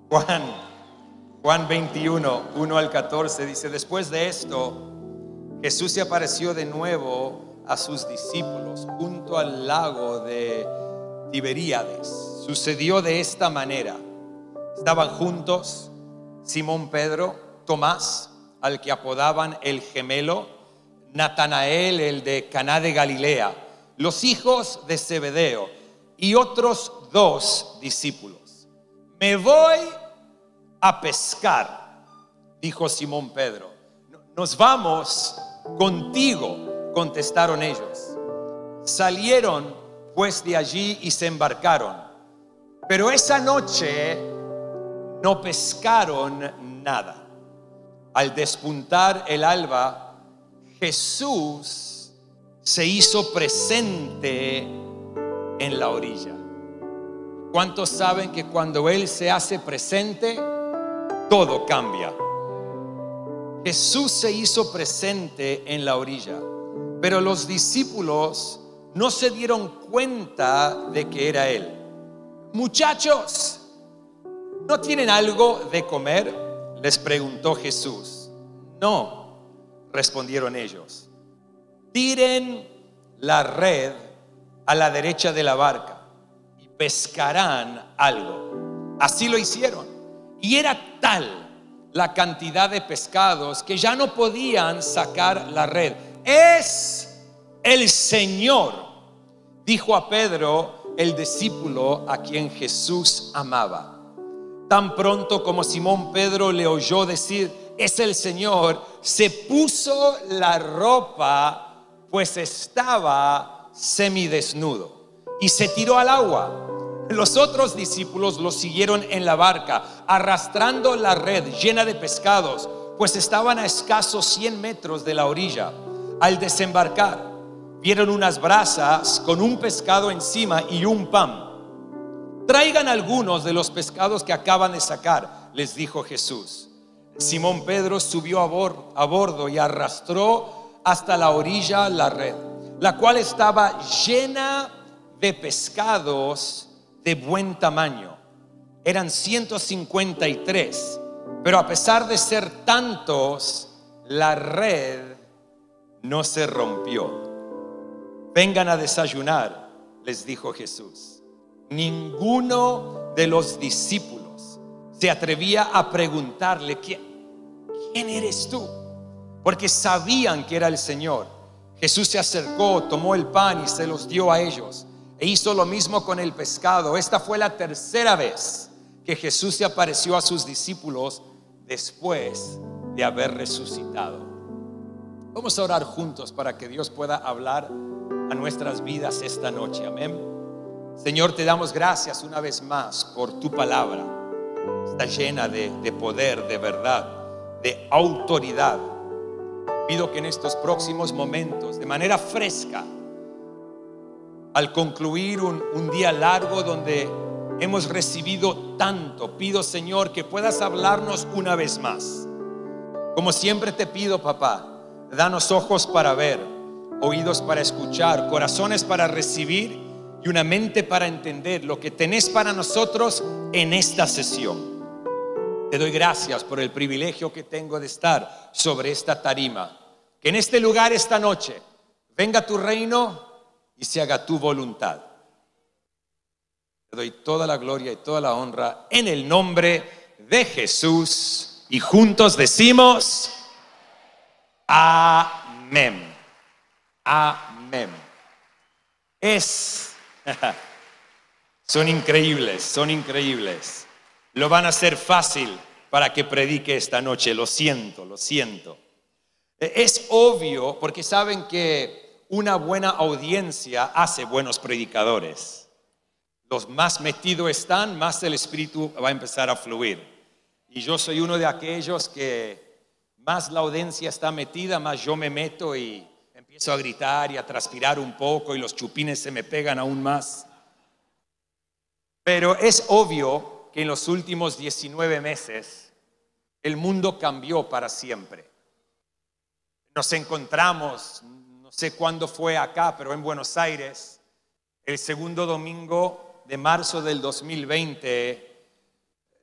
Juan 21, 1 al 14 dice: después de esto, Jesús se apareció de nuevo a sus discípulos junto al lago de Tiberíades. Sucedió de esta manera: estaban juntos Simón Pedro, Tomás, al que apodaban el gemelo, Natanael, el de Caná de Galilea, los hijos de Zebedeo y otros 2 discípulos. Me voy a pescar, dijo Simón Pedro. Nos vamos contigo, contestaron ellos. Salieron pues de allí y se embarcaron, pero esa noche no pescaron nada. Al despuntar el alba, Jesús se hizo presente en la orilla. ¿Cuántos saben que cuando Él se hace presente, todo cambia? Jesús se hizo presente en la orilla, pero los discípulos no se dieron cuenta de que era Él. Muchachos, ¿no tienen algo de comer?, les preguntó Jesús. No, respondieron ellos. Tiren la red a la derecha de la barca y pescarán algo. Así lo hicieron, y era tal la cantidad de pescados que ya no podían sacar la red. Es el Señor, dijo a Pedro, el discípulo a quien Jesús amaba. Tan pronto como Simón Pedro le oyó decir: es el Señor, se puso la ropa, pues estaba semidesnudo, y se tiró al agua. Los otros discípulos lo siguieron en la barca, arrastrando la red llena de pescados, pues estaban a escasos 100 metros de la orilla. Al desembarcar, vieron unas brasas con un pescado encima y un pan. Traigan algunos de los pescados que acaban de sacar, les dijo Jesús. Simón Pedro subió a bordo y arrastró hasta la orilla la red, la cual estaba llena de pescados de buen tamaño. Eran 153, pero a pesar de ser tantos, la red no se rompió. Vengan a desayunar, les dijo Jesús. Ninguno de los discípulos se atrevía a preguntarle: ¿quién eres tú? Porque sabían que era el Señor. Jesús se acercó, tomó el pan y se los dio a ellos, e hizo lo mismo con el pescado. Esta fue la tercera vez que Jesús se apareció a sus discípulos después de haber resucitado. Vamos a orar juntos para que Dios pueda hablar a nuestras vidas esta noche. Amén. Señor, te damos gracias una vez más por tu palabra. Está llena de poder, de verdad, de autoridad. Pido que en estos próximos momentos, de manera fresca, al concluir un día largo donde hemos recibido tanto, pido, Señor, que puedas hablarnos una vez más. Como siempre te pido, papá, danos ojos para ver, oídos para escuchar, corazones para recibir y una mente para entender lo que tenés para nosotros en esta sesión. Te doy gracias por el privilegio que tengo de estar sobre esta tarima. Que en este lugar esta noche venga tu reino y se haga tu voluntad. Te doy toda la gloria y toda la honra en el nombre de Jesús, y juntos decimos amén. Amén. Son increíbles, son increíbles. Lo van a hacer fácil para que predique esta noche. Lo siento, lo siento. Es obvio, porque saben que una buena audiencia hace buenos predicadores. Los más metidos están, más el Espíritu va a empezar a fluir. Y yo soy uno de aquellos que más la audiencia está metida, más yo me meto y empiezo a gritar y a transpirar un poco y los chupines se me pegan aún más. Pero es obvio que en los últimos 19 meses el mundo cambió para siempre. Nos encontramos, no sé cuándo fue acá, pero en Buenos Aires, el segundo domingo de marzo del 2020,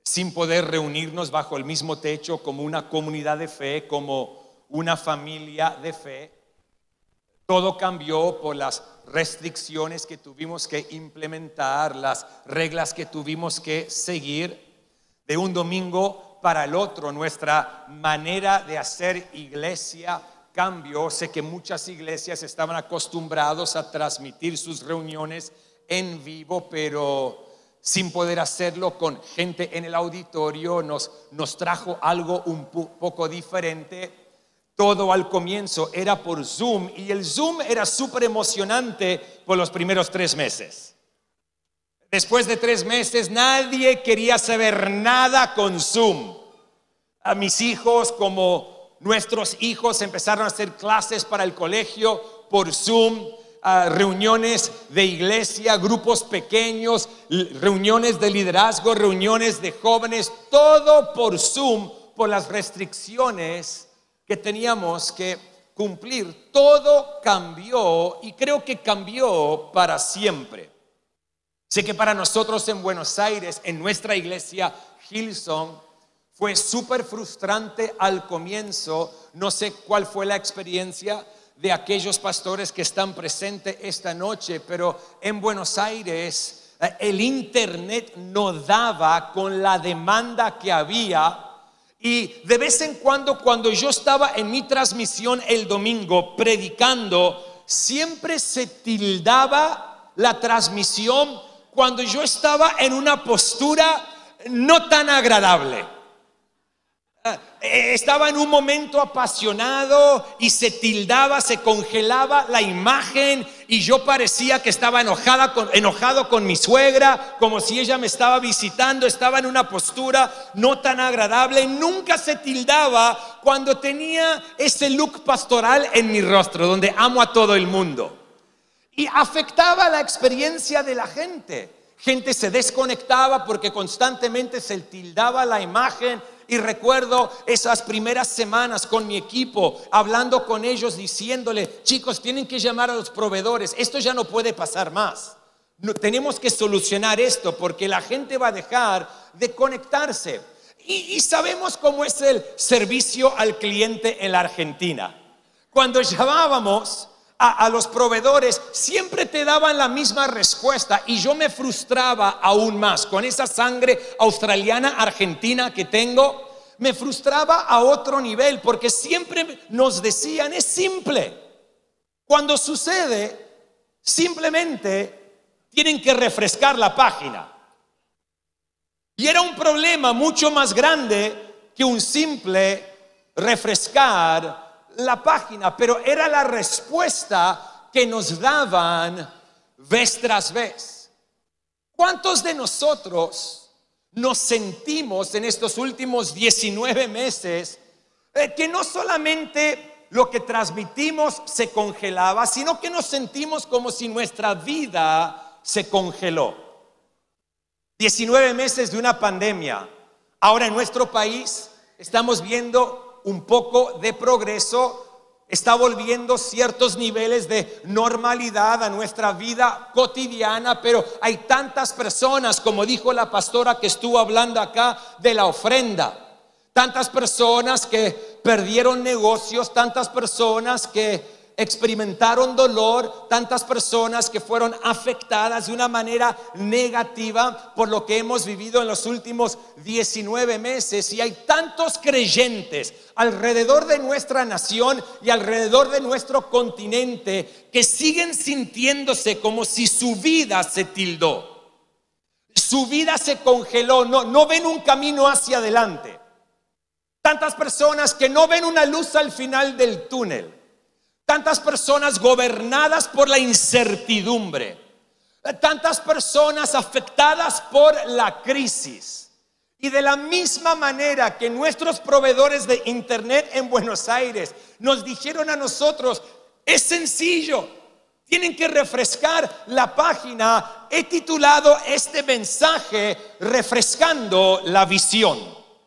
sin poder reunirnos bajo el mismo techo como una comunidad de fe, como una familia de fe. Todo cambió por las restricciones que tuvimos que implementar, las reglas que tuvimos que seguir. De un domingo para el otro, nuestra manera de hacer iglesia cambió. Sé que muchas iglesias estaban acostumbrados a transmitir sus reuniones en vivo, pero sin poder hacerlo con gente en el auditorio, nos trajo algo un poco diferente. Todo al comienzo era por Zoom, y el Zoom era súper emocionante por los primeros 3 meses. Después de 3 meses nadie quería saber nada con Zoom. A mis hijos, como nuestros hijos, empezaron a hacer clases para el colegio por Zoom, reuniones de iglesia, grupos pequeños, reuniones de liderazgo, reuniones de jóvenes, todo por Zoom, por las restricciones que teníamos que cumplir. Todo cambió, y creo que cambió para siempre. Sé que para nosotros en Buenos Aires, en nuestra iglesia Hillsong, fue súper frustrante al comienzo. No sé cuál fue la experiencia de aquellos pastores que están presentes esta noche, pero en Buenos Aires el internet no daba con la demanda que había. Y de vez en cuando yo estaba en mi transmisión el domingo predicando, siempre se tildaba la transmisión cuando yo estaba en una postura no tan agradable. Estaba en un momento apasionado y se tildaba, se congelaba la imagen, y yo parecía que estaba enojado con mi suegra, como si ella me estaba visitando. Estaba en una postura no tan agradable. Nunca se tildaba cuando tenía ese look pastoral en mi rostro, donde amo a todo el mundo, y afectaba la experiencia de la gente. Gente se desconectaba porque constantemente se tildaba la imagen. Y recuerdo esas primeras semanas con mi equipo, hablando con ellos, diciéndole: chicos, tienen que llamar a los proveedores, esto ya no puede pasar más. Tenemos que solucionar esto, porque la gente va a dejar de conectarse. Y sabemos cómo es el servicio al cliente en la Argentina. Cuando llamábamos a los proveedores, siempre te daban la misma respuesta, y yo me frustraba aún más. Con esa sangre australiana argentina que tengo, me frustraba a otro nivel, porque siempre nos decían: es simple, cuando sucede simplemente tienen que refrescar la página. Y era un problema mucho más grande que un simple refrescar la página, pero era la respuesta que nos daban vez tras vez. ¿Cuántos de nosotros nos sentimos en estos últimos 19 meses que no solamente lo que transmitimos se congelaba, sino que nos sentimos como si nuestra vida se congeló? 19 meses de una pandemia. Ahora en nuestro país estamos viendo un poco de progreso. Está volviendo ciertos niveles de normalidad a nuestra vida cotidiana, pero hay tantas personas, como dijo la pastora que estuvo hablando acá de la ofrenda, tantas personas que perdieron negocios, tantas personas que experimentaron dolor, tantas personas que fueron afectadas de una manera negativa por lo que hemos vivido en los últimos 19 meses. Y hay tantos creyentes alrededor de nuestra nación y alrededor de nuestro continente que siguen sintiéndose como si su vida se tildó, su vida se congeló, no ven un camino hacia adelante. Tantas personas que no ven una luz al final del túnel. Tantas personas gobernadas por la incertidumbre. Tantas personas afectadas por la crisis. Y de la misma manera que nuestros proveedores de internet en Buenos Aires nos dijeron a nosotros: es sencillo, tienen que refrescar la página, he titulado este mensaje Refrescando la Visión.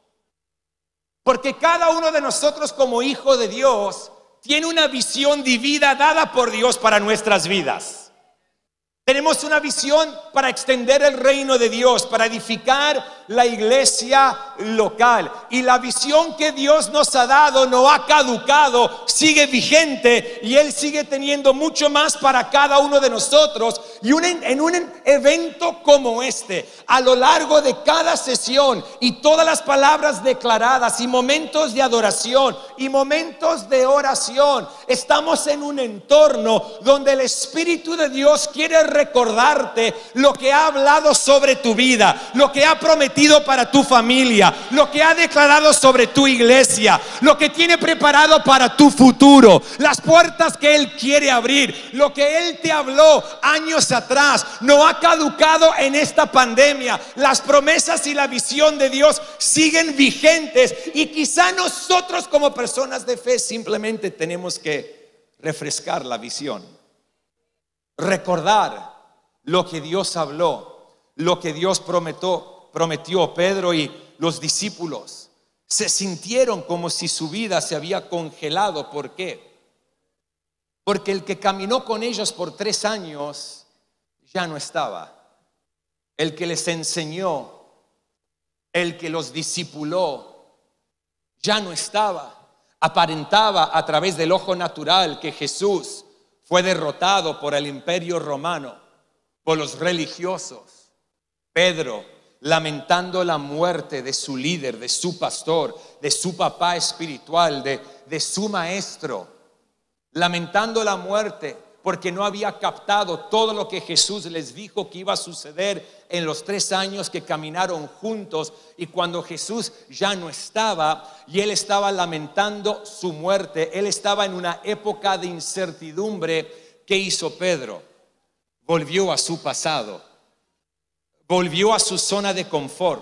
Porque cada uno de nosotros, como hijo de Dios, tiene una visión divina dada por Dios para nuestras vidas. Tenemos una visión para extender el reino de Dios, para edificar la iglesia local. Y la visión que Dios nos ha dado no ha caducado, sigue vigente, y Él sigue teniendo mucho más para cada uno de nosotros. Y en un evento como este, a lo largo de cada sesión, y todas las palabras declaradas, y momentos de adoración y momentos de oración, estamos en un entorno donde el Espíritu de Dios quiere recordarte lo que ha hablado sobre tu vida, lo que ha prometido para tu familia, lo que ha declarado sobre tu iglesia, lo que tiene preparado para tu futuro, las puertas que Él quiere abrir. Lo que Él te habló años atrás no ha caducado en esta pandemia. Las promesas y la visión de Dios siguen vigentes, y quizá nosotros como personas de fe simplemente tenemos que refrescar la visión, recordar lo que Dios habló, lo que Dios prometió. Pedro y los discípulos se sintieron como si su vida se había congelado. ¿Por qué? Porque el que caminó con ellos por 3 años ya no estaba. El que les enseñó, el que los discipuló, ya no estaba. Aparentaba a través del ojo natural que Jesús fue derrotado por el imperio romano, por los religiosos. Pedro, lamentando la muerte de su líder, de su pastor, de su papá espiritual, de su maestro, lamentando la muerte porque no había captado todo lo que Jesús les dijo que iba a suceder en los 3 años que caminaron juntos. Y cuando Jesús ya no estaba y él estaba lamentando su muerte, él estaba en una época de incertidumbre. ¿Qué hizo Pedro? Volvió a su pasado, volvió a su zona de confort,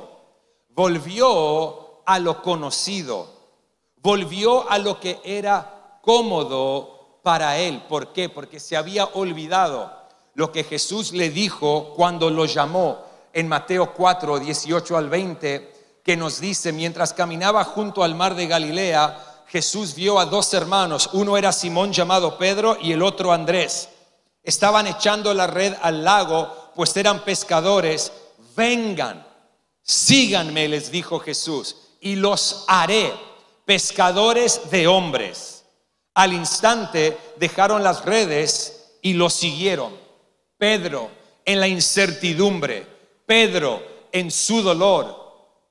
volvió a lo conocido, volvió a lo que era cómodo para él. ¿Por qué? Porque se había olvidado lo que Jesús le dijo cuando lo llamó en Mateo 4, 18 al 20, que nos dice: mientras caminaba junto al mar de Galilea, Jesús vio a 2 hermanos, uno era Simón llamado Pedro y el otro Andrés. Estaban echando la red al lago, pues eran pescadores. Vengan, síganme, les dijo Jesús, y los haré pescadores de hombres. Al instante dejaron las redes y los siguieron. Pedro en la incertidumbre, Pedro en su dolor,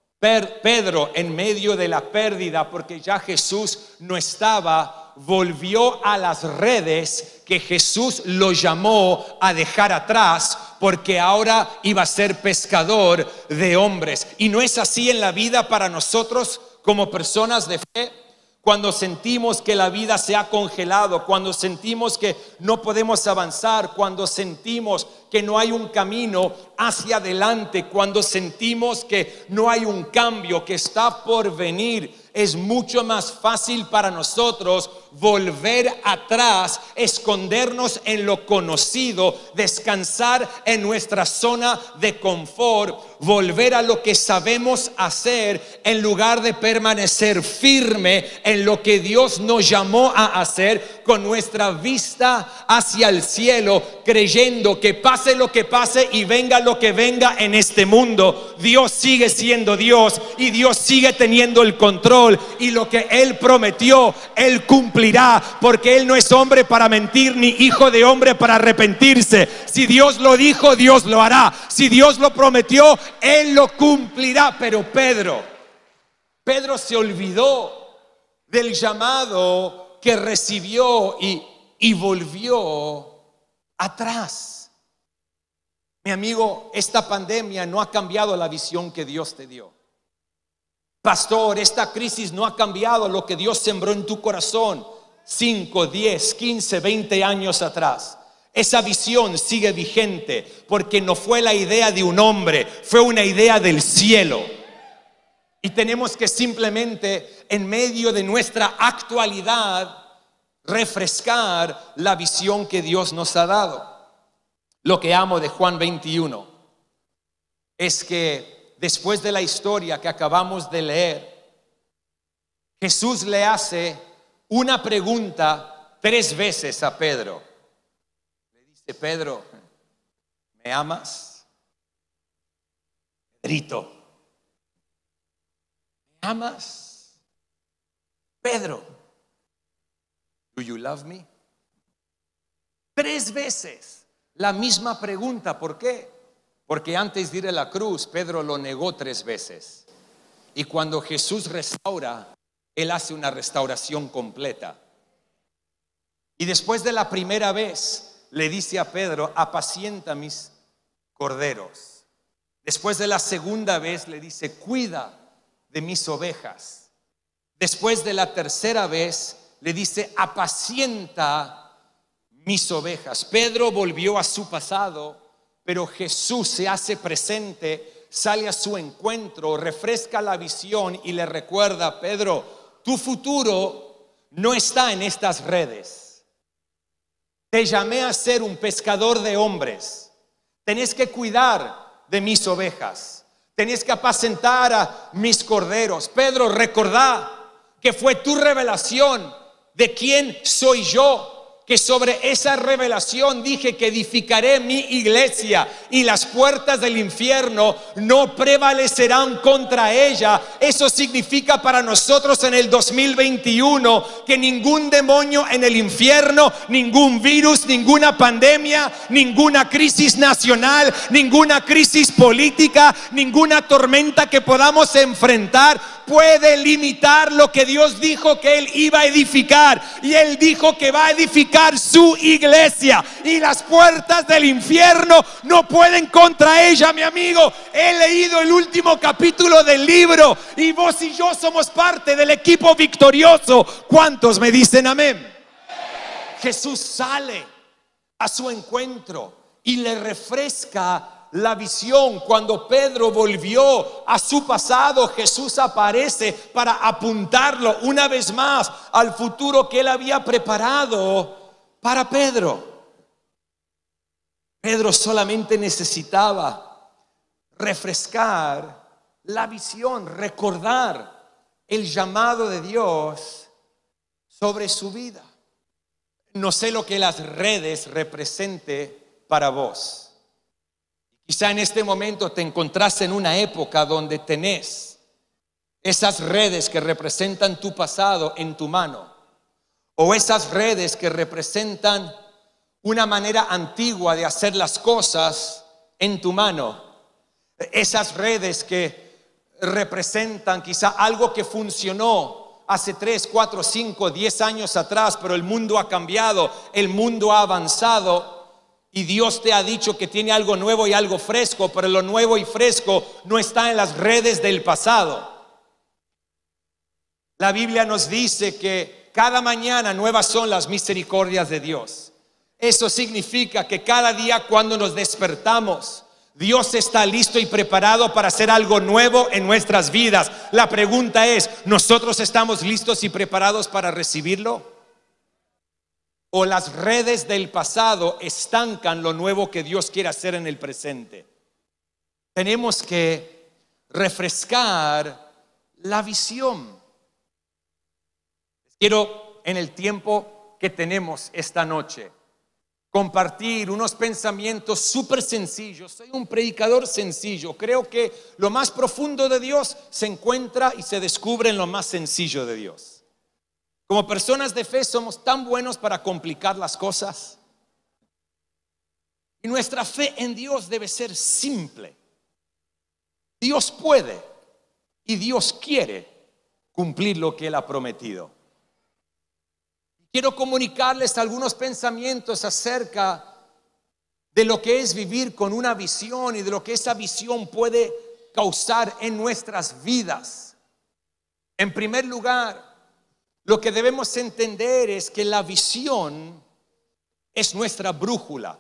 Pedro en medio de la pérdida porque ya Jesús no estaba, volvió a las redes que Jesús lo llamó a dejar atrás, porque ahora iba a ser pescador de hombres. Y no es así en la vida para nosotros como personas de fe. Cuando sentimos que la vida se ha congelado, cuando sentimos que no podemos avanzar, cuando sentimos que no hay un camino hacia adelante, cuando sentimos que no hay un cambio que está por venir, es mucho más fácil para nosotros volver atrás, escondernos en lo conocido, descansar en nuestra zona de confort, volver a lo que sabemos hacer en lugar de permanecer firme en lo que Dios nos llamó a hacer, con nuestra vista hacia el cielo, creyendo que pase lo que pase y venga lo que venga en este mundo, Dios sigue siendo Dios y Dios sigue teniendo el control, y lo que Él prometió Él cumplirá, porque Él no es hombre para mentir ni hijo de hombre para arrepentirse. Si Dios lo dijo, Dios lo hará. Si Dios lo prometió, Él lo cumplirá. Pero Pedro se olvidó del llamado que recibió y volvió atrás. Mi amigo, esta pandemia no ha cambiado la visión que Dios te dio. Pastor, esta crisis no ha cambiado lo que Dios sembró en tu corazón 5, 10, 15, 20 años atrás. Esa visión sigue vigente porque no fue la idea de un hombre, fue una idea del cielo. Y tenemos que simplemente, en medio de nuestra actualidad, refrescar la visión que Dios nos ha dado. Lo que amo de Juan 21 es que después de la historia que acabamos de leer, Jesús le hace una pregunta 3 veces a Pedro. Le dice: Pedro, ¿me amas? Pedrito, amas? Pedro, ¿do you love me? 3 veces la misma pregunta. ¿Por qué? Porque antes de ir a la cruz, Pedro lo negó 3 veces. Y cuando Jesús restaura, Él hace una restauración completa. Y después de la primera vez, le dice a Pedro: apacienta mis corderos. Después de la segunda vez, le dice: cuida de mis ovejas. Después de la tercera vez, le dice: apacienta mis ovejas. Pedro volvió a su pasado, pero Jesús se hace presente, sale a su encuentro, refresca la visión y le recuerda: Pedro, tu futuro no está en estas redes. Te llamé a ser un pescador de hombres. Tenés que cuidar de mis ovejas. Tenés que apacentar a mis corderos. Pedro, recordá que fue tu revelación de quién soy yo, que sobre esa revelación dije que edificaré mi iglesia y las puertas del infierno no prevalecerán contra ella. Eso significa para nosotros en el 2021 que ningún demonio en el infierno, ningún virus, ninguna pandemia, ninguna crisis nacional, ninguna crisis política, ninguna tormenta que podamos enfrentar puede limitar lo que Dios dijo que Él iba a edificar. Y Él dijo que va a edificar su iglesia, y las puertas del infierno no pueden contra ella, mi amigo. He leído el último capítulo del libro y vos y yo somos parte del equipo victorioso. ¿Cuántos me dicen amén? Jesús sale a su encuentro y le refresca la visión. Cuando Pedro volvió a su pasado, Jesús aparece para apuntarlo una vez más al futuro que Él había preparado para Pedro. Pedro solamente necesitaba refrescar la visión, recordar el llamado de Dios sobre su vida. No sé lo que las redes represente para vos. Quizá en este momento te encontrás en una época donde tenés esas redes que representan tu pasado en tu mano, o esas redes que representan una manera antigua de hacer las cosas en tu mano, esas redes que representan quizá algo que funcionó hace 3, 4, 5, 10 años atrás, pero el mundo ha cambiado, el mundo ha avanzado. Y Dios te ha dicho que tiene algo nuevo y algo fresco, pero lo nuevo y fresco no está en las redes del pasado. La Biblia nos dice que cada mañana nuevas son las misericordias de Dios. Eso significa que cada día cuando nos despertamos, Dios está listo y preparado para hacer algo nuevo en nuestras vidas. La pregunta es: ¿nosotros estamos listos y preparados para recibirlo? ¿O las redes del pasado estancan lo nuevo que Dios quiere hacer en el presente? Tenemos que refrescar la visión. Quiero, en el tiempo que tenemos esta noche, compartir unos pensamientos súper sencillos. Soy un predicador sencillo. Creo que lo más profundo de Dios se encuentra y se descubre en lo más sencillo de Dios. Como personas de fe somos tan buenos para complicar las cosas. Y nuestra fe en Dios debe ser simple. Dios puede y Dios quiere cumplir lo que Él ha prometido. Quiero comunicarles algunos pensamientos acerca de lo que es vivir con una visión y de lo que esa visión puede causar en nuestras vidas. En primer lugar, lo que debemos entender es que la visión es nuestra brújula.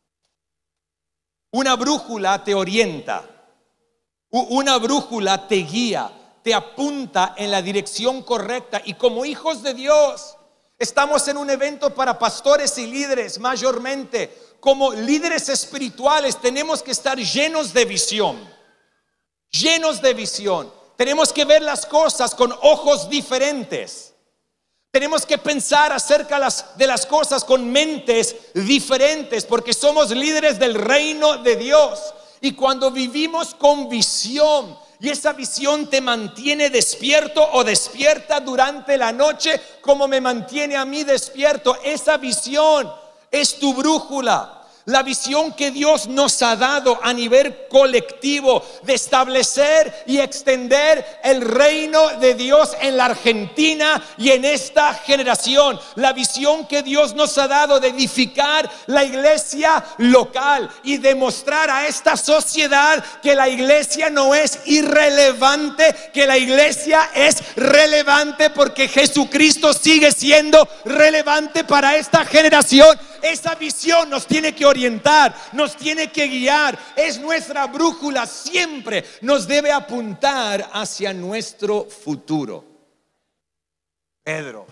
Una brújula te orienta. Una brújula te guía, te apunta en la dirección correcta. Y como hijos de Dios, estamos en un evento para pastores y líderes mayormente. Como líderes espirituales tenemos que estar llenos de visión. Llenos de visión. Tenemos que ver las cosas con ojos diferentes. Tenemos que pensar acerca de las cosas con mentes diferentes, porque somos líderes del reino de Dios. Y cuando vivimos con visión, Y esa visión te mantiene despierto o despierta durante la noche, como me mantiene a mí despierto. Esa visión es tu brújula. La visión que Dios nos ha dado a nivel colectivo de establecer y extender el reino de Dios en la Argentina y en esta generación. La visión que Dios nos ha dado de edificar la iglesia local y demostrar a esta sociedad que la iglesia no es irrelevante, que la iglesia es relevante porque Jesucristo sigue siendo relevante para esta generación. Esa visión nos tiene que orientar, nos tiene que guiar, es nuestra brújula, siempre nos debe apuntar hacia nuestro futuro. Pedro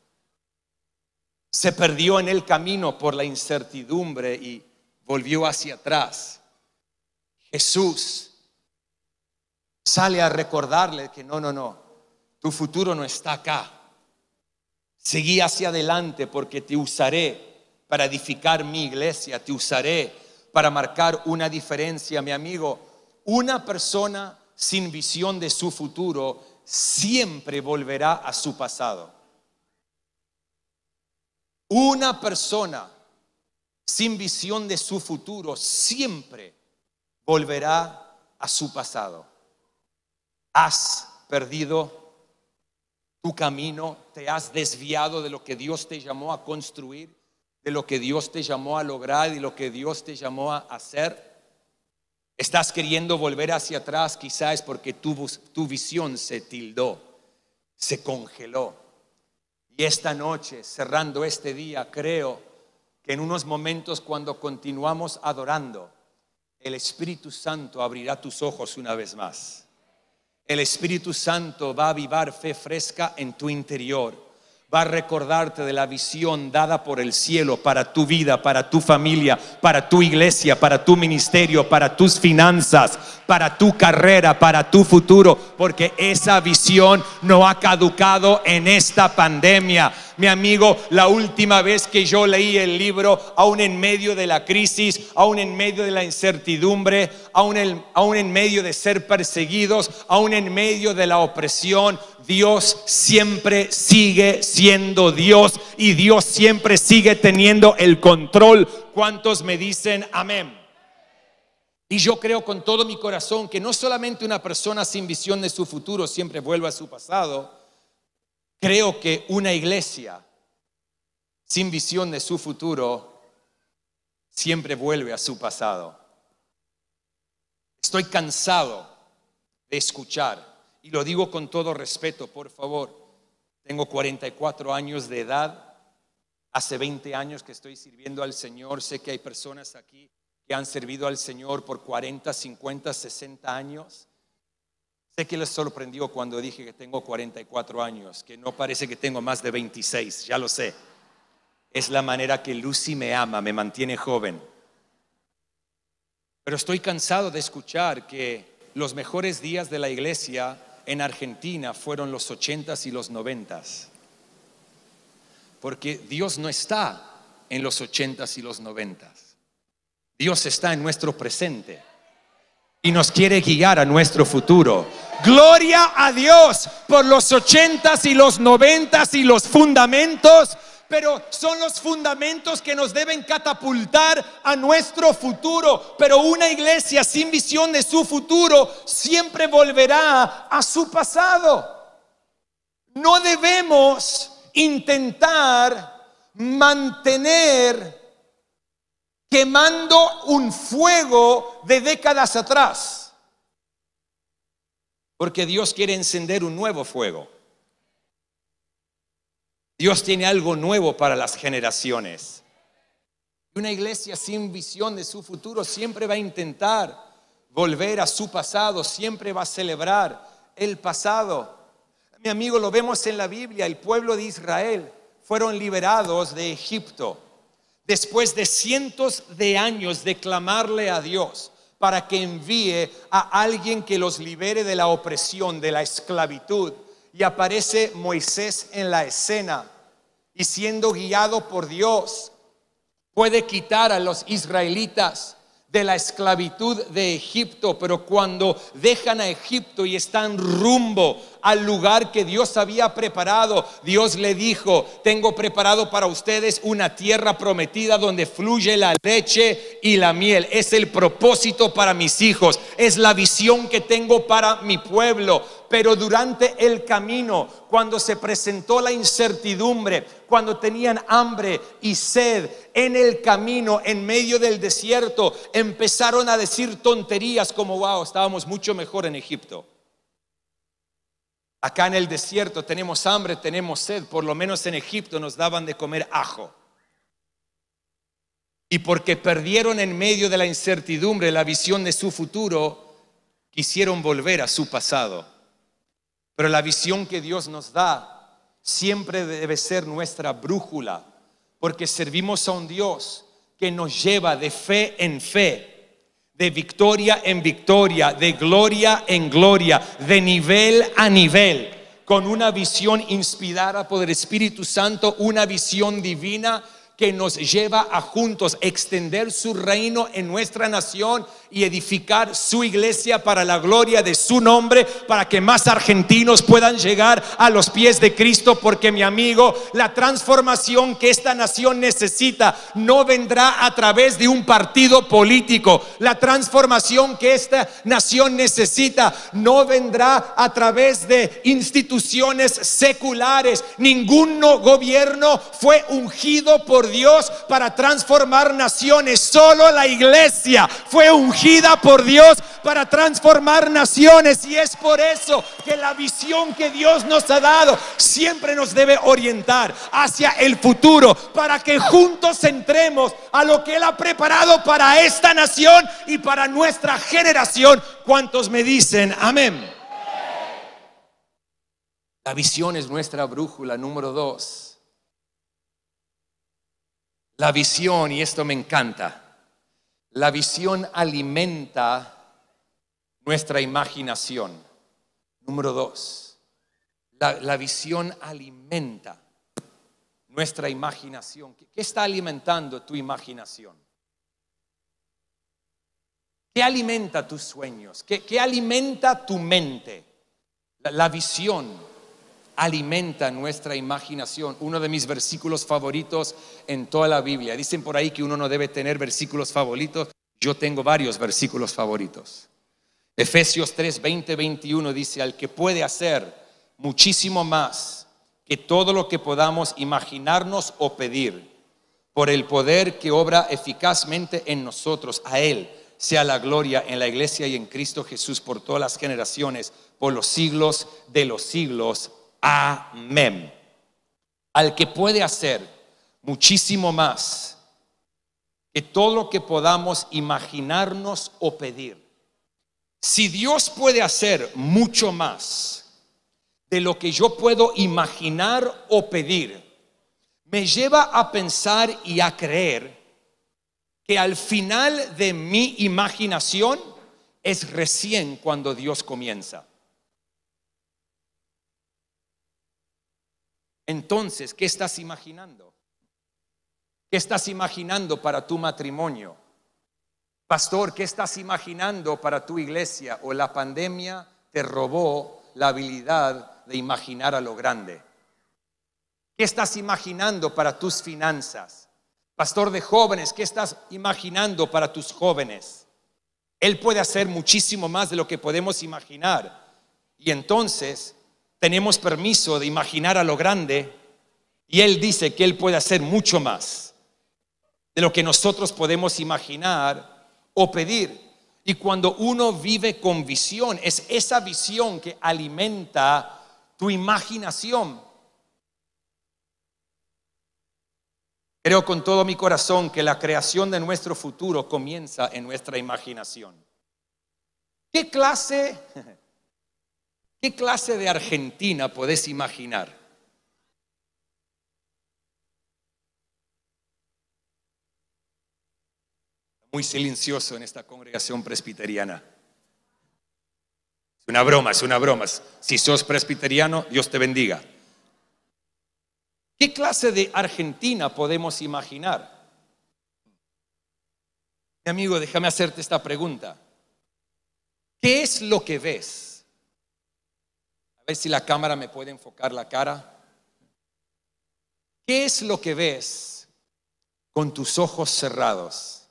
se perdió en el camino por la incertidumbre y volvió hacia atrás. Jesús sale a recordarle que no, tu futuro no está acá. Seguí hacia adelante porque te usaré para edificar mi iglesia, te usaré para marcar una diferencia. Mi amigo, una persona sin visión de su futuro siempre volverá a su pasado. Una persona sin visión de su futuro siempre volverá a su pasado. Has perdido tu camino, te has desviado de lo que Dios te llamó a construir, de lo que Dios te llamó a lograr y lo que Dios te llamó a hacer. Estás queriendo volver hacia atrás, quizás porque tu visión se tildó, se congeló. Y esta noche, cerrando este día, creo que en unos momentos, cuando continuamos adorando, el Espíritu Santo abrirá tus ojos una vez más. El Espíritu Santo va a avivar fe fresca en tu interior. Va a recordarte de la visión dada por el cielo para tu vida, para tu familia, para tu iglesia, para tu ministerio, para tus finanzas, para tu carrera, para tu futuro, porque esa visión no ha caducado en esta pandemia. Mi amigo, la última vez que yo leí el libro, aún en medio de la crisis, aún en medio de la incertidumbre, aún en medio de ser perseguidos, aún en medio de la opresión, Dios siempre sigue siendo Dios y Dios siempre sigue teniendo el control. ¿Cuántos me dicen amén? Y yo creo con todo mi corazón que no solamente una persona sin visión de su futuro siempre vuelve a su pasado. Creo que una iglesia sin visión de su futuro siempre vuelve a su pasado. Estoy cansado de escuchar, y lo digo con todo respeto, por favor. Tengo 44 años de edad. Hace 20 años que estoy sirviendo al Señor. Sé que hay personas aquí que han servido al Señor por 40, 50, 60 años. Sé que les sorprendió cuando dije que tengo 44 años, que no parece que tengo más de 26, ya lo sé. Es la manera que Lucy me ama, me mantiene joven. Pero estoy cansado de escuchar que los mejores días de la iglesia en Argentina fueron los 80s y los 90s. Porque Dios no está en los 80s y los 90s. Dios está en nuestro presente y nos quiere guiar a nuestro futuro. Gloria a Dios por los 80s y los 90s y los fundamentos, pero son los fundamentos que nos deben catapultar a nuestro futuro. Pero una iglesia sin visión de su futuro siempre volverá a su pasado. No debemos intentar mantener quemando un fuego de décadas atrás, porque Dios quiere encender un nuevo fuego. Dios tiene algo nuevo para las generaciones. Una iglesia sin visión de su futuro siempre va a intentar volver a su pasado, siempre va a celebrar el pasado. Mi amigo, lo vemos en la Biblia. El pueblo de Israel fueron liberados de Egipto después de cientos de años de clamarle a Dios para que envíe a alguien que los libere de la opresión, de la esclavitud. Y aparece Moisés en la escena y, siendo guiado por Dios, puede quitar a los israelitas de la esclavitud de Egipto, pero cuando dejan a Egipto y están rumbo al lugar que Dios había preparado, Dios le dijo: tengo preparado para ustedes una tierra prometida donde fluye la leche y la miel. Es el propósito para mis hijos, es la visión que tengo para mi pueblo. Pero durante el camino, cuando se presentó la incertidumbre, cuando tenían hambre y sed en el camino, en medio del desierto, empezaron a decir tonterías como: wow, estábamos mucho mejor en Egipto. Acá en el desierto tenemos hambre, tenemos sed. Por lo menos en Egipto nos daban de comer ajo. Y porque perdieron en medio de la incertidumbre la visión de su futuro, quisieron volver a su pasado. Pero la visión que Dios nos da siempre debe ser nuestra brújula, porque servimos a un Dios que nos lleva de fe en fe, de victoria en victoria, de gloria en gloria, de nivel a nivel, con una visión inspirada por el Espíritu Santo, una visión divina que nos lleva a juntos extender su reino en nuestra nación y edificar su iglesia para la gloria de su nombre, para que más argentinos puedan llegar a los pies de Cristo. Porque, mi amigo, la transformación que esta nación necesita no vendrá a través de un partido político. La transformación que esta nación necesita no vendrá a través de instituciones seculares. Ningún gobierno fue ungido por Dios para transformar naciones. Solo la iglesia fue ungida por Dios para transformar naciones. Y es por eso que la visión que Dios nos ha dado siempre nos debe orientar hacia el futuro, para que juntos entremos a lo que Él ha preparado para esta nación y para nuestra generación. ¿Cuántos me dicen amén? La visión es nuestra brújula. Número 2. La visión, y esto me encanta, la visión alimenta nuestra imaginación. Número 2, la visión alimenta nuestra imaginación. ¿Qué está alimentando tu imaginación? ¿Qué alimenta tus sueños? ¿Qué alimenta tu mente? La visión alimenta nuestra imaginación. Uno de mis versículos favoritos en toda la Biblia. Dicen por ahí que uno no debe tener versículos favoritos. Yo tengo varios versículos favoritos. Efesios 3, 20, 21 dice: al que puede hacer muchísimo más que todo lo que podamos imaginarnos o pedir, por el poder que obra eficazmente en nosotros. A Él sea la gloria en la iglesia y en Cristo Jesús por todas las generaciones, por los siglos de los siglos. Amén. Al que puede hacer muchísimo más que todo lo que podamos imaginarnos o pedir. Si Dios puede hacer mucho más de lo que yo puedo imaginar o pedir, me lleva a pensar y a creer que al final de mi imaginación es recién cuando Dios comienza. Entonces, ¿qué estás imaginando? ¿Qué estás imaginando para tu matrimonio? Pastor, ¿qué estás imaginando para tu iglesia? ¿O la pandemia te robó la habilidad de imaginar a lo grande? ¿Qué estás imaginando para tus finanzas? Pastor de jóvenes, ¿qué estás imaginando para tus jóvenes? Él puede hacer muchísimo más de lo que podemos imaginar. Y entonces tenemos permiso de imaginar a lo grande, y Él dice que Él puede hacer mucho más de lo que nosotros podemos imaginar o pedir. Y cuando uno vive con visión, es esa visión que alimenta tu imaginación. Creo con todo mi corazón que la creación de nuestro futuro comienza en nuestra imaginación. ¿Qué clase de Argentina podés imaginar? Muy silencioso en esta congregación presbiteriana. Es una broma. Si sos presbiteriano, Dios te bendiga. ¿Qué clase de Argentina podemos imaginar? Mi amigo, déjame hacerte esta pregunta. ¿Qué es lo que ves? A ver si la cámara me puede enfocar la cara. ¿Qué es lo que ves con tus ojos cerrados?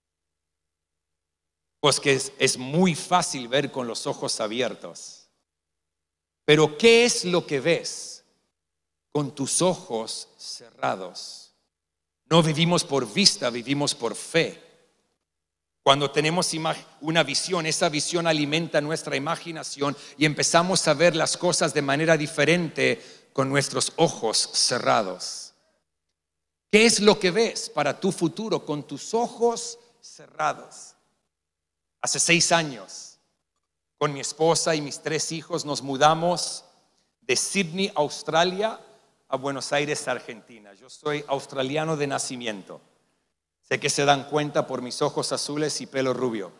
Pues que es muy fácil ver con los ojos abiertos. Pero ¿qué es lo que ves con tus ojos cerrados? No vivimos por vista, vivimos por fe. Cuando tenemos una visión, esa visión alimenta nuestra imaginación y empezamos a ver las cosas de manera diferente con nuestros ojos cerrados. ¿Qué es lo que ves para tu futuro con tus ojos cerrados? Hace 6 años, con mi esposa y mis 3 hijos, nos mudamos de Sydney, Australia, a Buenos Aires, Argentina. Yo soy australiano de nacimiento. Sé que se dan cuenta por mis ojos azules y pelo rubio.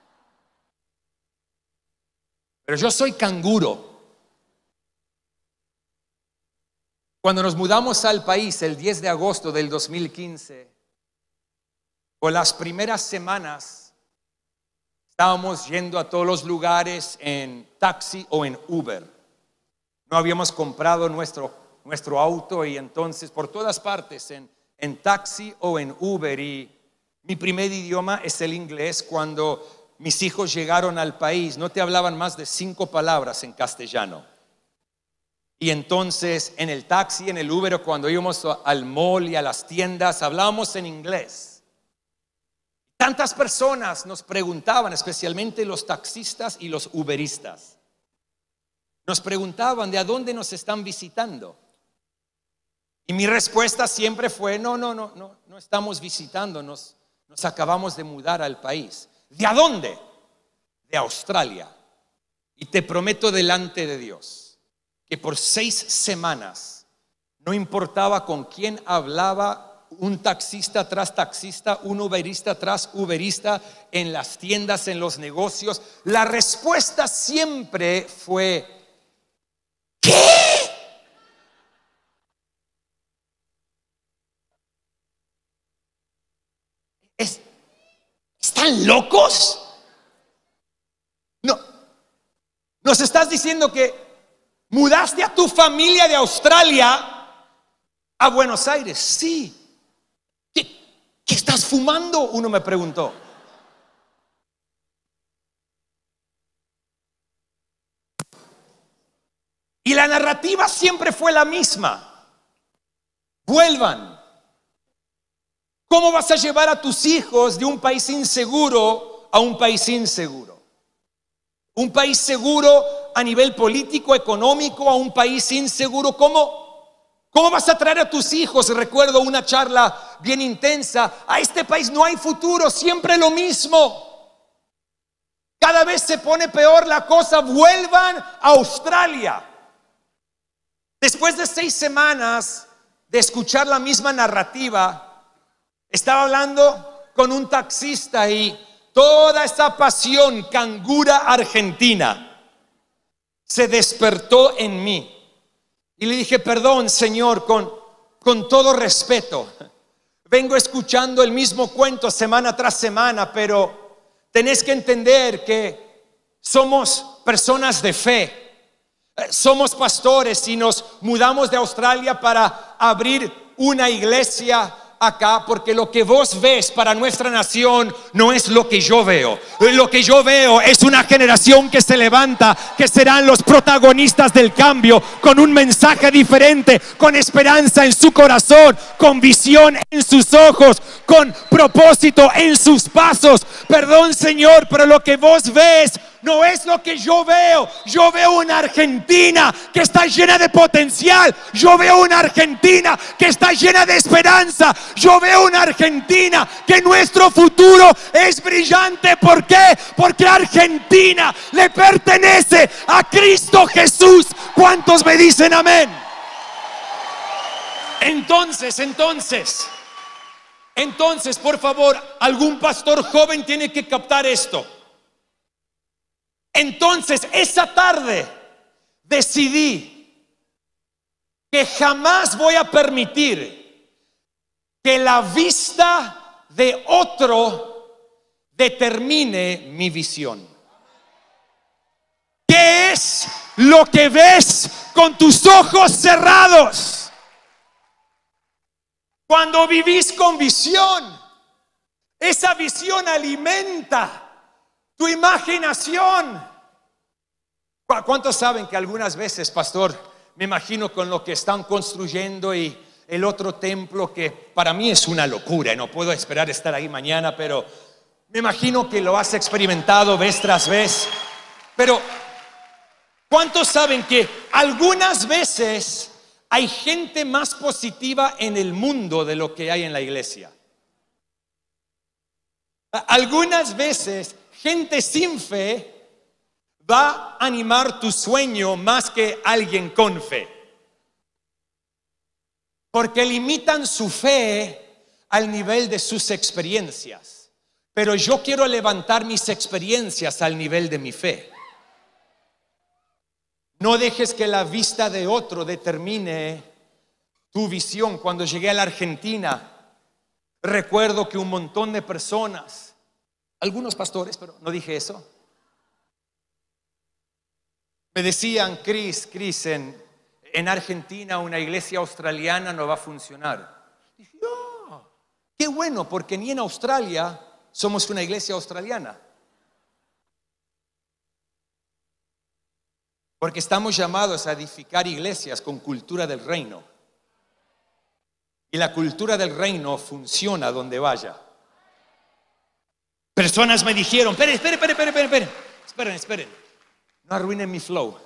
Pero yo soy canguro. Cuando nos mudamos al país el 10 de agosto del 2015, por las primeras semanas estábamos yendo a todos los lugares en taxi o en Uber. No habíamos comprado nuestro auto y entonces por todas partes en taxi o en Uber. Y mi primer idioma es el inglés. Cuando mis hijos llegaron al país no te hablaban más de 5 palabras en castellano. Y entonces en el taxi, en el Uber, cuando íbamos al mall y a las tiendas, hablábamos en inglés. Tantas personas nos preguntaban, especialmente los taxistas y los uberistas, nos preguntaban de a dónde nos están visitando. Y mi respuesta siempre fue: no estamos visitando, nos acabamos de mudar al país. ¿De a dónde? De Australia. Y te prometo delante de Dios que por 6 semanas, no importaba con quién hablaba, un taxista tras taxista, un uberista tras uberista, en las tiendas, en los negocios, la respuesta siempre fue: ¿qué? ¿Están locos? No. ¿Nos estás diciendo que mudaste a tu familia de Australia a Buenos Aires? Sí. ¿Qué estás fumando? Uno me preguntó. Y la narrativa siempre fue la misma: vuelvan. ¿Cómo vas a llevar a tus hijos de un país inseguro a un país inseguro? Un país seguro a nivel político, económico, a un país inseguro. ¿Cómo vas a traer a tus hijos? Recuerdo una charla bien intensa: a este país no hay futuro, siempre lo mismo. Cada vez se pone peor la cosa, vuelvan a Australia. Después de 6 semanas de escuchar la misma narrativa, estaba hablando con un taxista y toda esa pasión cangura argentina se despertó en mí. Y le dije: perdón, señor, con todo respeto, vengo escuchando el mismo cuento semana tras semana, pero tenés que entender que somos personas de fe. Somos pastores y nos mudamos de Australia para abrir una iglesia acá, porque lo que vos ves para nuestra nación no es lo que yo veo. Lo que yo veo es una generación que se levanta, que serán los protagonistas del cambio, con un mensaje diferente, con esperanza en su corazón, con visión en sus ojos, con propósito en sus pasos. Perdón, Señor, pero lo que vos ves no es lo que yo veo. Yo veo una Argentina que está llena de potencial. Yo veo una Argentina que está llena de esperanza. Yo veo una Argentina que nuestro futuro es brillante. ¿Por qué? Porque Argentina le pertenece a Cristo Jesús. ¿Cuántos me dicen amén? Entonces, por favor, algún pastor joven tiene que captar esto. Entonces, esa tarde decidí que jamás voy a permitir que la vista de otro determine mi visión. ¿Qué es lo que ves con tus ojos cerrados? Cuando vivís con visión, esa visión alimenta tu imaginación. ¿Cuántos saben que algunas veces, pastor, me imagino con lo que están construyendo y el otro templo, que para mí es una locura y no puedo esperar estar ahí mañana, pero me imagino que lo has experimentado vez tras vez? Pero ¿cuántos saben que algunas veces hay gente más positiva en el mundo de lo que hay en la iglesia? Algunas veces gente sin fe va a animar tu sueño más que alguien con fe, porque limitan su fe al nivel de sus experiencias. Pero yo quiero levantar mis experiencias al nivel de mi fe. No dejes que la vista de otro determine tu visión. Cuando llegué a la Argentina, recuerdo que un montón de personas, algunos pastores, pero no dije eso, me decían: Cris, en Argentina una iglesia australiana no va a funcionar. Dije: oh, qué bueno, porque ni en Australia somos una iglesia australiana. Porque estamos llamados a edificar iglesias con cultura del reino. Y la cultura del reino funciona donde vaya. Personas me dijeron: esperen, no arruinen mi flow.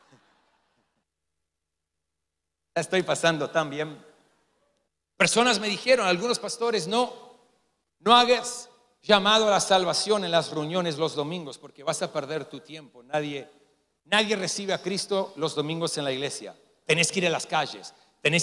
La estoy pasando tan bien. Personas me dijeron, algunos pastores: no hagas llamado a la salvación en las reuniones los domingos, porque vas a perder tu tiempo. Nadie recibe a Cristo los domingos en la iglesia. Tenés que ir a las calles.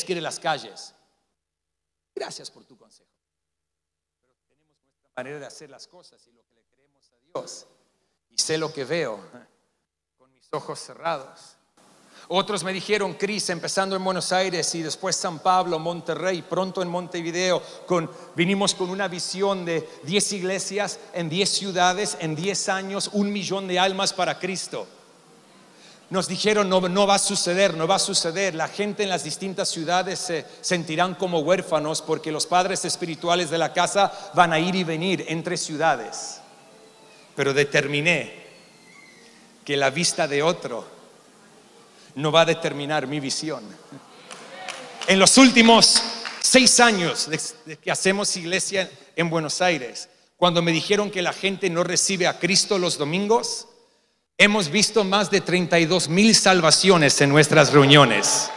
Gracias por tu consejo. Pero tenemos nuestra manera de hacer las cosas y lo que le creemos a Dios. Y sé lo que veo con mis ojos cerrados. Otros me dijeron: Cris, empezando en Buenos Aires y después San Pablo, Monterrey, pronto en Montevideo, vinimos con una visión de 10 iglesias en 10 ciudades, en 10 años, 1 millón de almas para Cristo. Nos dijeron: no va a suceder. La gente en las distintas ciudades se sentirán como huérfanos, porque los padres espirituales de la casa van a ir y venir entre ciudades. Pero determiné que la vista de otro no va a determinar mi visión. En los últimos 6 años de que hacemos iglesia en Buenos Aires, cuando me dijeron que la gente no recibe a Cristo los domingos, hemos visto más de 32,000 salvaciones en nuestras reuniones.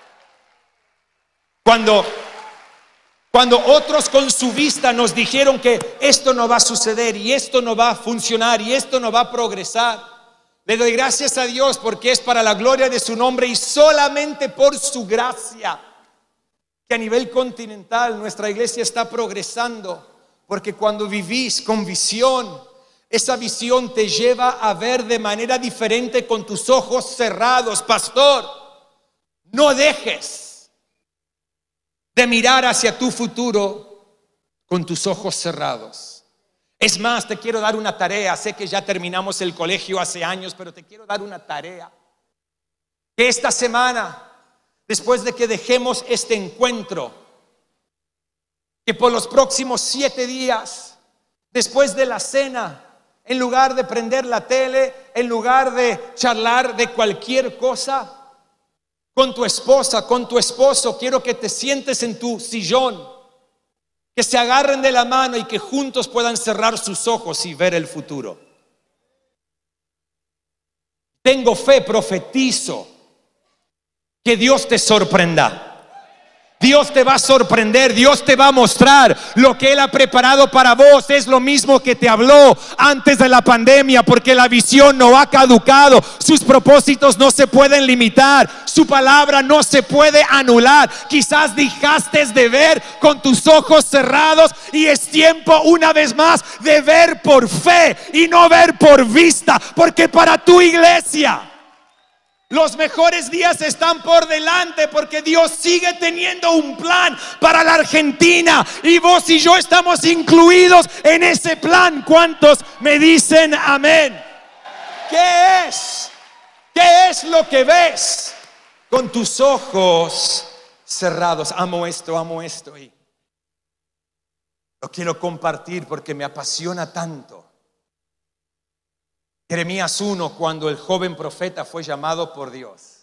Cuando otros con su vista nos dijeron que esto no va a suceder y esto no va a funcionar y esto no va a progresar, le doy gracias a Dios, porque es para la gloria de su nombre y solamente por su gracia que a nivel continental nuestra iglesia está progresando. Porque cuando vivís con visión, esa visión te lleva a ver de manera diferente con tus ojos cerrados. Pastor, no dejes de mirar hacia tu futuro con tus ojos cerrados. Es más, te quiero dar una tarea. Sé que ya terminamos el colegio hace años, pero te quiero dar una tarea. Que esta semana, después de que dejemos este encuentro, que por los próximos 7 días, después de la cena, en lugar de prender la tele, en lugar de charlar de cualquier cosa, con tu esposa, con tu esposo, quiero que te sientes en tu sillón, que se agarren de la mano y que juntos puedan cerrar sus ojos y ver el futuro. Tengo fe, profetizo que Dios te sorprenda. Dios te va a sorprender, Dios te va a mostrar lo que Él ha preparado para vos. Es lo mismo que te habló antes de la pandemia, porque la visión no ha caducado, sus propósitos no se pueden limitar, su palabra no se puede anular. Quizás dejaste de ver con tus ojos cerrados y es tiempo una vez más de ver por fe y no ver por vista, porque para tu iglesia Los mejores días están por delante porque Dios sigue teniendo un plan para la Argentina y vos y yo estamos incluidos en ese plan. ¿Cuántos me dicen amén? ¿Qué es? ¿Qué es lo que ves con tus ojos cerrados? Amo esto y lo quiero compartir porque me apasiona tanto. Jeremías 1, cuando el joven profeta fue llamado por Dios,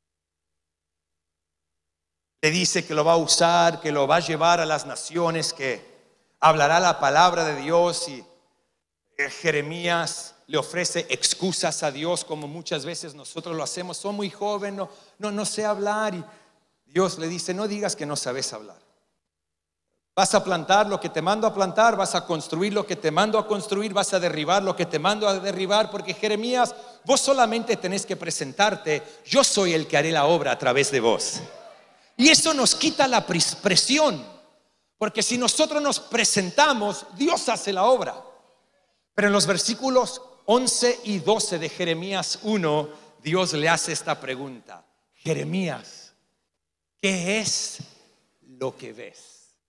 le dice que lo va a usar, que lo va a llevar a las naciones, que hablará la palabra de Dios. Y Jeremías le ofrece excusas a Dios, como muchas veces nosotros lo hacemos. Soy muy joven, no sé hablar. Y Dios le dice: no digas que no sabes hablar. Vas a plantar lo que te mando a plantar, vas a construir lo que te mando a construir, vas a derribar lo que te mando a derribar, porque Jeremías, vos solamente tenés que presentarte. Yo soy el que haré la obra a través de vos. Y eso nos quita la presión, porque si nosotros nos presentamos, Dios hace la obra. Pero en los versículos 11 y 12 de Jeremías 1, Dios le hace esta pregunta: Jeremías, ¿qué es lo que ves?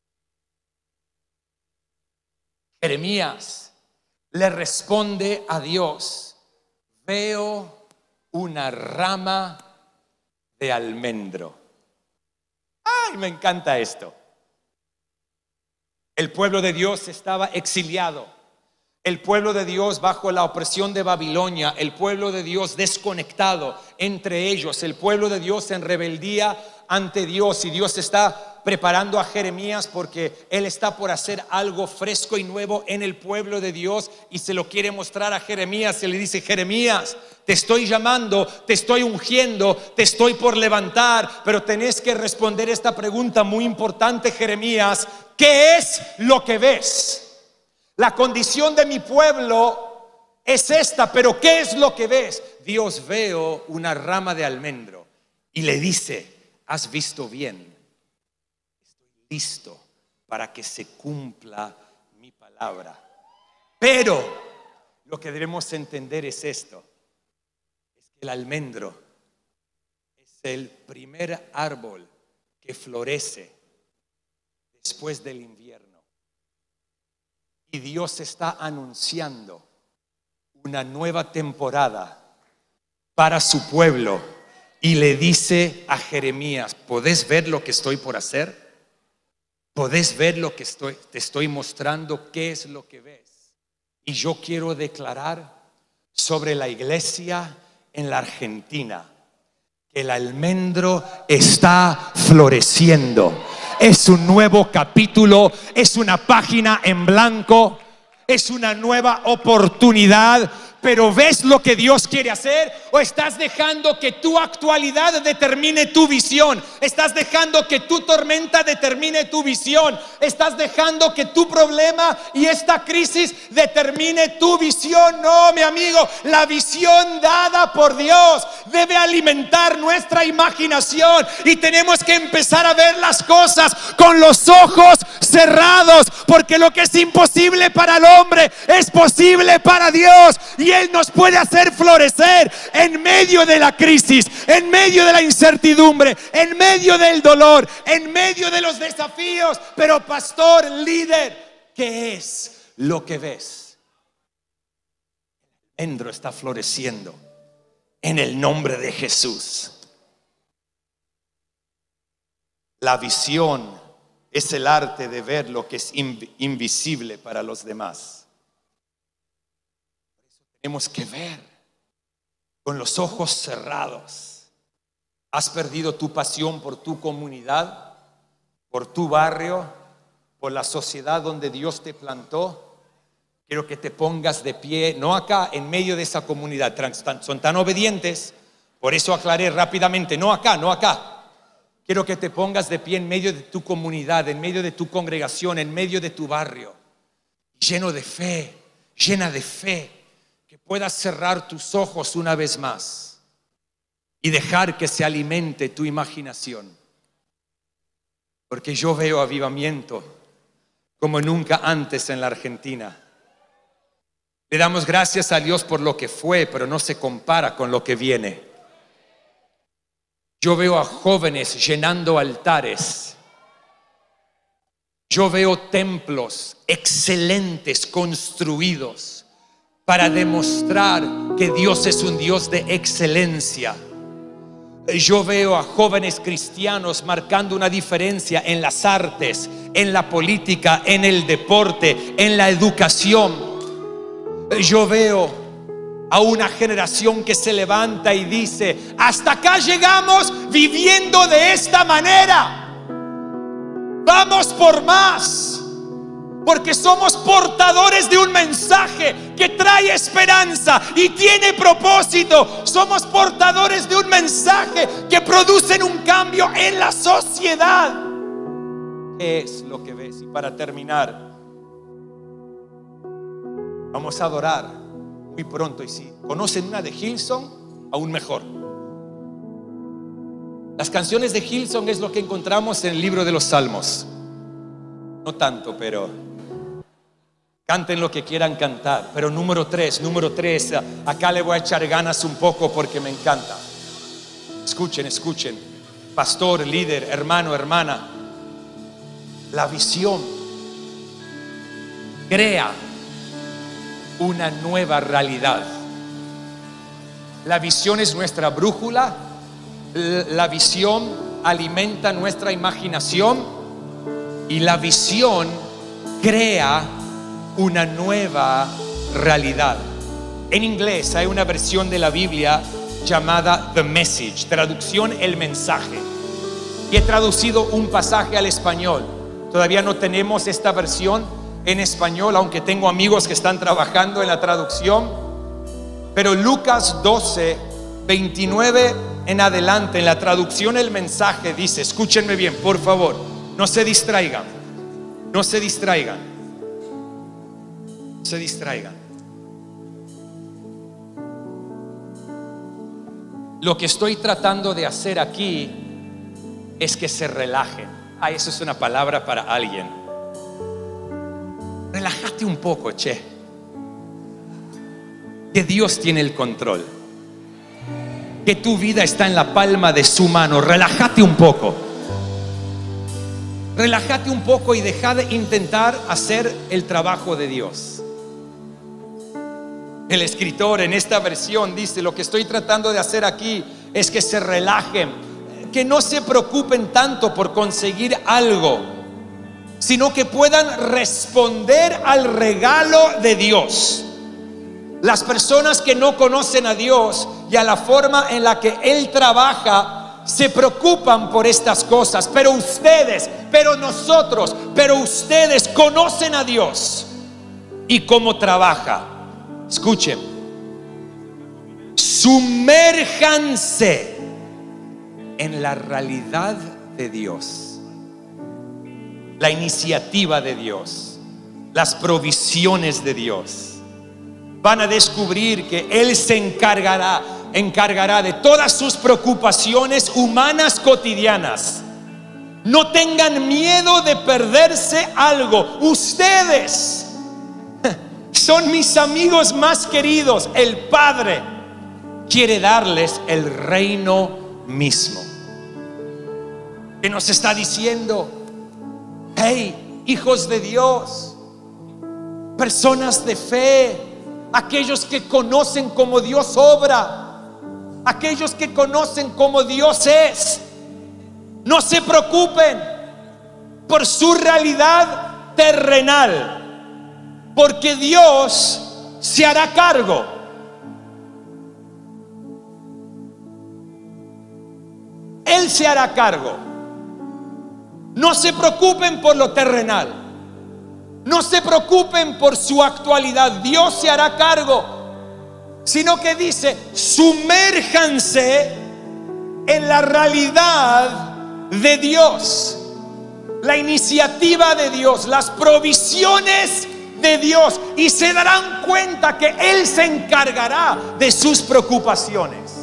Jeremías le responde a Dios: veo una rama de almendro. Ay, me encanta esto. El pueblo de Dios estaba exiliado. El pueblo de Dios bajo la opresión de Babilonia. El pueblo de Dios desconectado entre ellos. El pueblo de Dios en rebeldía ante Dios. Y Dios está preparando a Jeremías porque Él está por hacer algo fresco y nuevo en el pueblo de Dios. Y se lo quiere mostrar a Jeremías. Y le dice: Jeremías, te estoy llamando, te estoy ungiendo, te estoy por levantar. Pero tenés que responder esta pregunta muy importante, Jeremías: ¿qué es lo que ves? La condición de mi pueblo es esta, pero ¿qué es lo que ves? Dios: veo una rama de almendro. Y le dice: has visto bien, estoy listo para que se cumpla mi palabra. Pero lo que debemos entender es esto: es que el almendro es el primer árbol que florece después del invierno. Y Dios está anunciando una nueva temporada para su pueblo. Y le dice a Jeremías: ¿podés ver lo que estoy por hacer? ¿Podés ver lo que te estoy mostrando? ¿Qué es lo que ves? Y yo quiero declarar sobre la iglesia en la Argentina que el almendro está floreciendo. Es un nuevo capítulo, es una página en blanco, es una nueva oportunidad. Pero ¿ves lo que Dios quiere hacer? ¿O estás dejando que tu actualidad determine tu visión? ¿Estás dejando que tu tormenta determine tu visión? ¿Estás dejando que tu problema y esta crisis determine tu visión? No, mi amigo, la visión dada por Dios debe alimentar nuestra imaginación. Y tenemos que empezar a ver las cosas con los ojos cerrados, porque lo que es imposible para el hombre es posible para Dios. Y Él nos puede hacer florecer en medio de la crisis, en medio de la incertidumbre, en medio del dolor, en medio de los desafíos. Pero pastor, líder, ¿qué es lo que ves? El almendro está floreciendo en el nombre de Jesús. La visión es el arte de ver lo que es invisible para los demás. Tenemos que ver con los ojos cerrados. ¿Has perdido tu pasión por tu comunidad, por tu barrio, por la sociedad donde Dios te plantó? Quiero que te pongas de pie, no acá, en medio de esa comunidad. Son tan obedientes, por eso aclaré rápidamente, no acá, no acá. Quiero que te pongas de pie en medio de tu comunidad, en medio de tu congregación, en medio de tu barrio, lleno de fe, llena de fe. Que puedas cerrar tus ojos una vez más y dejar que se alimente tu imaginación. Porque yo veo avivamiento como nunca antes en la Argentina. Le damos gracias a Dios por lo que fue, pero no se compara con lo que viene. Yo veo a jóvenes llenando altares. Yo veo templos excelentes construidos para demostrar que Dios es un Dios de excelencia. Yo veo a jóvenes cristianos marcando una diferencia en las artes, en la política, en el deporte, en la educación. Yo veo a una generación que se levanta y dice: hasta acá llegamos viviendo de esta manera. Vamos por más. Porque somos portadores de un mensaje que trae esperanza y tiene propósito. Somos portadores de un mensaje que produce un cambio en la sociedad. ¿Qué es lo que ves? Y para terminar, vamos a adorar muy pronto. Y si conocen una de Hillsong, aún mejor. Las canciones de Hillsong es lo que encontramos en el libro de los Salmos. No tanto, pero canten lo que quieran cantar. Pero número 3, acá le voy a echar ganas un poco porque me encanta. Escuchen, pastor, líder, hermano, hermana. La visión crea una nueva realidad. La visión es nuestra brújula. La visión alimenta nuestra imaginación. Y la visión crea una nueva realidad. En inglés hay una versión de la Biblia llamada The Message, traducción el mensaje. Y he traducido un pasaje al español. Todavía no tenemos esta versión en español, aunque tengo amigos que están trabajando en la traducción. Pero Lucas 12, 29 en adelante, en la traducción el mensaje dice, escúchenme bien, por favor, no se distraigan. Lo que estoy tratando de hacer aquí es que se relajen. Eso es una palabra para alguien. Relájate un poco, che. Que Dios tiene el control. Que tu vida está en la palma de su mano. Relájate un poco. Relájate un poco y deja de intentar hacer el trabajo de Dios. El escritor en esta versión dice: lo que estoy tratando de hacer aquí es que se relajen, que no se preocupen tanto por conseguir algo, sino que puedan responder al regalo de Dios. Las personas que no conocen a Dios y a la forma en la que Él trabaja se preocupan por estas cosas, pero ustedes, pero nosotros, pero ustedes conocen a Dios y cómo trabaja. Escuchen, sumérjanse en la realidad de Dios, la iniciativa de Dios, las provisiones de Dios. Van a descubrir que Él se encargará de todas sus preocupaciones humanas cotidianas. No tengan miedo de perderse algo. Ustedes son mis amigos más queridos. El Padre quiere darles el reino mismo. Que nos está diciendo: hey, hijos de Dios, personas de fe, aquellos que conocen cómo Dios obra, aquellos que conocen cómo Dios es, no se preocupen por su realidad terrenal, porque Dios se hará cargo. Él se hará cargo. No se preocupen por lo terrenal. No se preocupen por su actualidad. Dios se hará cargo. Sino que dice: sumérjanse en la realidad de Dios, la iniciativa de Dios, las provisiones de Dios, y se darán cuenta que Él se encargará de sus preocupaciones.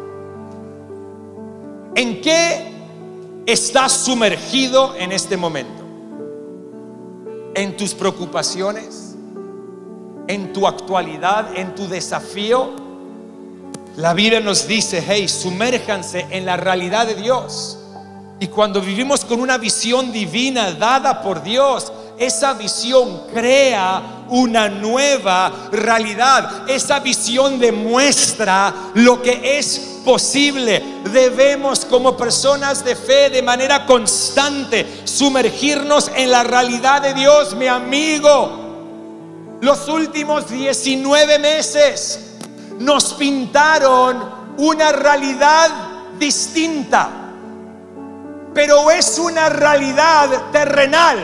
¿En qué estás sumergido en este momento? ¿En tus preocupaciones? ¿En tu actualidad? ¿En tu desafío? La Biblia nos dice, hey, sumérjanse en la realidad de Dios. Y cuando vivimos con una visión divina dada por Dios, esa visión crea una nueva realidad. Esa visión demuestra lo que es posible. Debemos, como personas de fe, de manera constante sumergirnos en la realidad de Dios. Mi amigo, los últimos 19 meses nos pintaron una realidad distinta, pero es una realidad terrenal.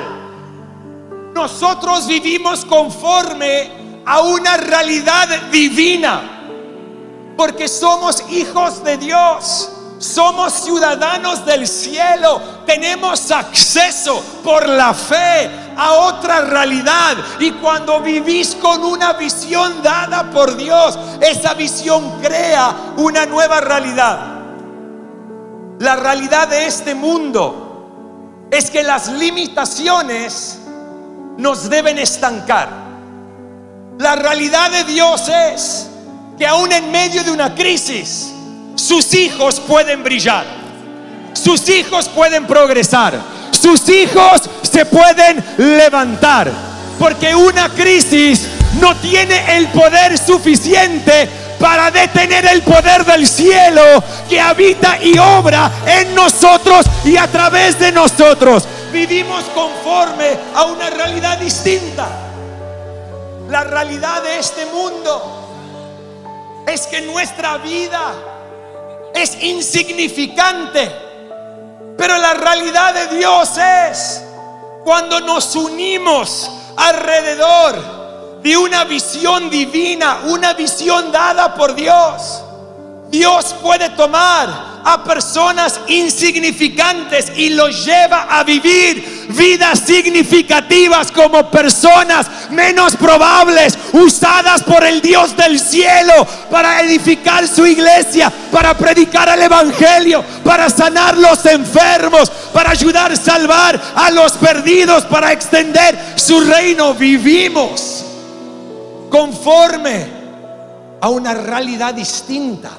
Nosotros vivimos conforme a una realidad divina, porque somos hijos de Dios, somos ciudadanos del cielo, tenemos acceso por la fe a otra realidad. Y cuando vivís con una visión dada por Dios, esa visión crea una nueva realidad. La realidad de este mundo es que las limitaciones nos deben estancar. La realidad de Dios es que aún en medio de una crisis, sus hijos pueden brillar, sus hijos pueden progresar, sus hijos se pueden levantar, porque una crisis no tiene el poder suficiente para detener el poder del cielo que habita y obra en nosotros y a través de nosotros. Vivimos conforme a una realidad distinta. La realidad de este mundo es que nuestra vida es insignificante, pero la realidad de Dios es cuando nos unimos alrededor de una visión divina, una visión dada por Dios. Dios puede tomar a personas insignificantes y los lleva a vivir vidas significativas como personas menos probables, usadas por el Dios del cielo para edificar su iglesia, para predicar el evangelio, para sanar los enfermos, para ayudar a salvar a los perdidos, para extender su reino. Vivimos conforme a una realidad distinta.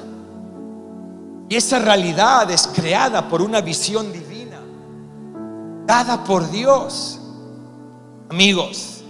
Y esa realidad es creada por una visión divina, dada por Dios. Amigos,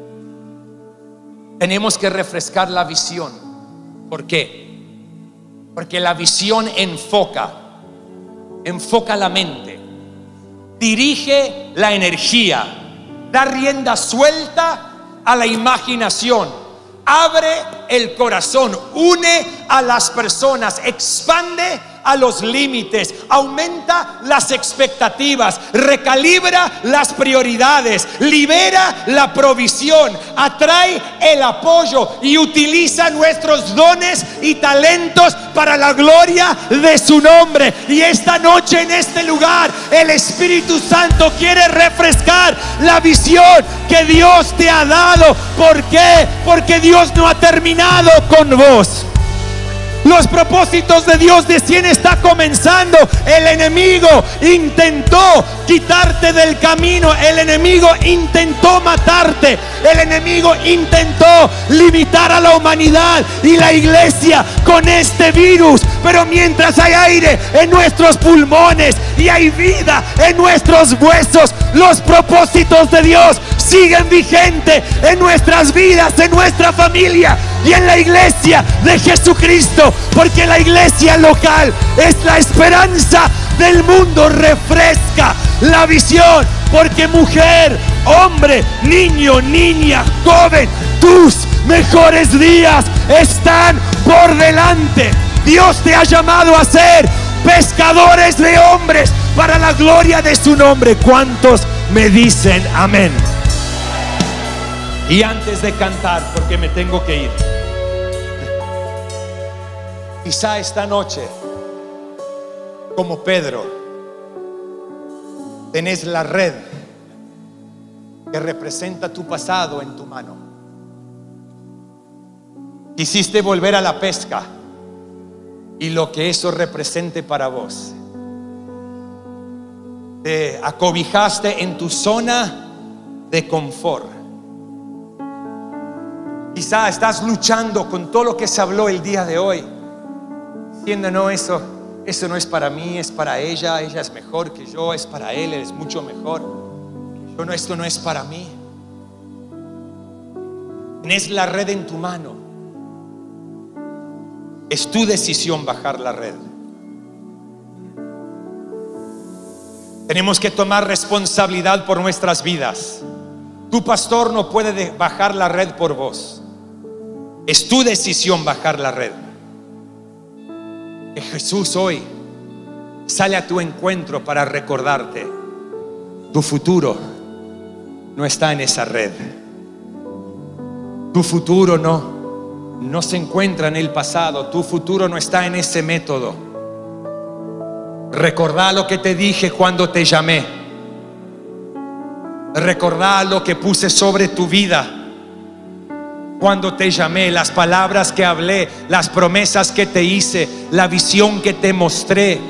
tenemos que refrescar la visión. ¿Por qué? Porque la visión enfoca la mente, dirige la energía, da rienda suelta a la imaginación, abre el corazón, une a las personas, expande a los límites, aumenta las expectativas, recalibra las prioridades, libera la provisión, atrae el apoyo y utiliza nuestros dones y talentos para la gloria de su nombre. Y esta noche en este lugar el Espíritu Santo quiere refrescar la visión que Dios te ha dado. ¿Por qué? Porque Dios no ha terminado con vos. Los propósitos de Dios recién está comenzando. El enemigo intentó quitarte del camino. El enemigo intentó matarte. El enemigo intentó limitar a la humanidad y la iglesia con este virus. Pero mientras hay aire en nuestros pulmones y hay vida en nuestros huesos, los propósitos de Dios siguen vigentes en nuestras vidas, en nuestra familia y en la iglesia de Jesucristo, porque la iglesia local es la esperanza del mundo. Refresca la visión, porque mujer, hombre, niño, niña, joven, tus mejores días están por delante. Dios te ha llamado a ser pescadores de hombres para la gloria de su nombre. ¿Cuántos me dicen amén? Y antes de cantar, porque me tengo que ir, quizá esta noche, como Pedro, tenés la red que representa tu pasado en tu mano. Quisiste volver a la pesca y lo que eso represente para vos. Te acobijaste en tu zona de confort. Quizá estás luchando con todo lo que se habló el día de hoy, diciendo, no, eso no es para mí, es para ella es mejor que yo, es para él es mucho mejor. Yo no, esto no es para mí. Tienes la red en tu mano. Es tu decisión bajar la red. Tenemos que tomar responsabilidad por nuestras vidas. Tu pastor no puede bajar la red por vos. Es tu decisión bajar la red. Que Jesús hoy sale a tu encuentro para recordarte: tu futuro no está en esa red. Tu futuro no se encuentra en el pasado. Tu futuro no está en ese método. Recordá lo que te dije cuando te llamé. Recordá lo que puse sobre tu vida cuando te llamé, las palabras que hablé, las promesas que te hice, la visión que te mostré.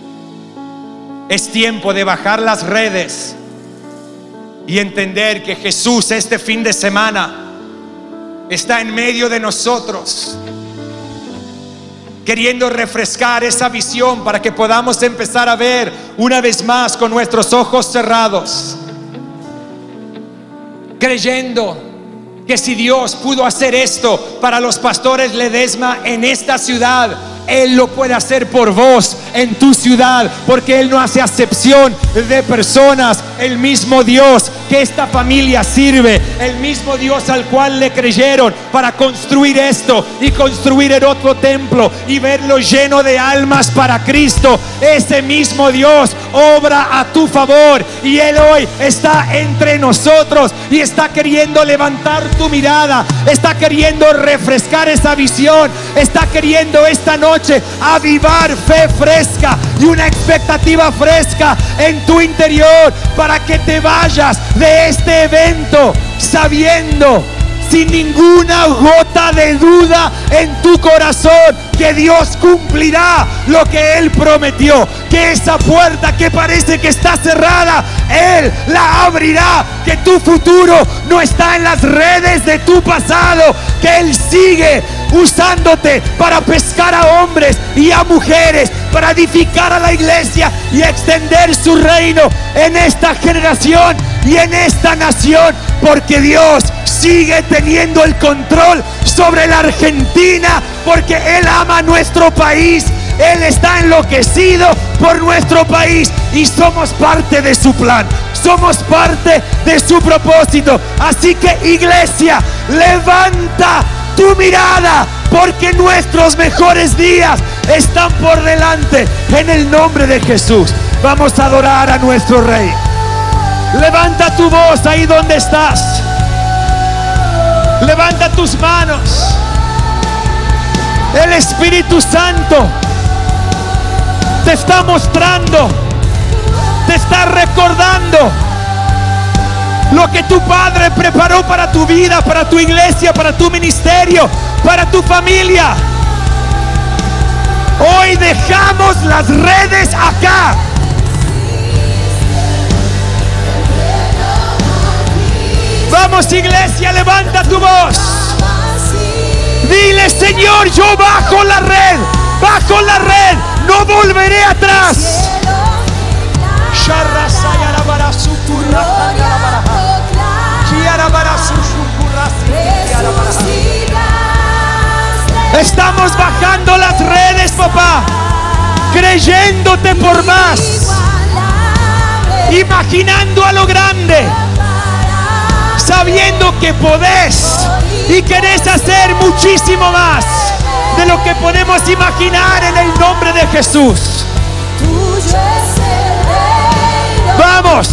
Es tiempo de bajar las redes y entender que Jesús este fin de semana está en medio de nosotros, queriendo refrescar esa visión para que podamos empezar a ver una vez más con nuestros ojos cerrados, creyendo que si Dios pudo hacer esto para los pastores Ledesma en esta ciudad, Él lo puede hacer por vos en tu ciudad, porque Él no hace acepción de personas. El mismo Dios que esta familia sirve, el mismo Dios al cual le creyeron para construir esto y construir el otro templo y verlo lleno de almas para Cristo, ese mismo Dios obra a tu favor, y Él hoy está entre nosotros y está queriendo levantar tu mirada, está queriendo refrescar esa visión, está queriendo esta noche avivar fe fresca y una expectativa fresca en tu interior, para que te vayas de este evento sabiendo, sin ninguna gota de duda en tu corazón, que Dios cumplirá lo que Él prometió, que esa puerta que parece que está cerrada, Él la abrirá, que tu futuro no está en las redes de tu pasado, que Él sigue usándote para pescar a hombres y a mujeres, para edificar a la iglesia y extender su reino en esta generación y en esta nación, porque Dios sigue teniendo el control sobre la Argentina, porque Él ama nuestro país. Él está enloquecido por nuestro país y somos parte de su plan, somos parte de su propósito. Así que, iglesia, levanta tu mirada, porque nuestros mejores días están por delante. En el nombre de Jesús vamos a adorar a nuestro Rey. Levanta tu voz ahí donde estás. Levanta tus manos. El Espíritu Santo te está mostrando, te está recordando lo que tu Padre preparó para tu vida, para tu iglesia, para tu ministerio, para tu familia. Hoy dejamos las redes acá. Vamos, iglesia, levanta tu voz. Dile: Señor, yo bajo la red, no volveré atrás. Estamos bajando las redes, papá, creyéndote por más, imaginando a lo grande, sabiendo que podés y querés hacer muchísimo más de lo que podemos imaginar, en el nombre de Jesús. Vamos,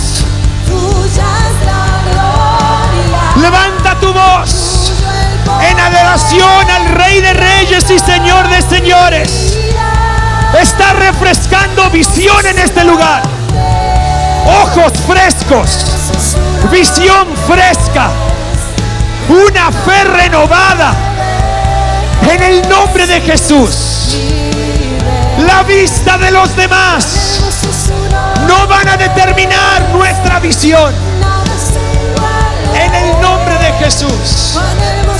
levanta tu voz en adoración al Rey de Reyes y Señor de Señores. Está refrescando visión en este lugar, ojos frescos, visión fresca, una fe renovada en el nombre de Jesús. La vista de los demás no van a determinar nuestra visión, en el nombre de Jesús.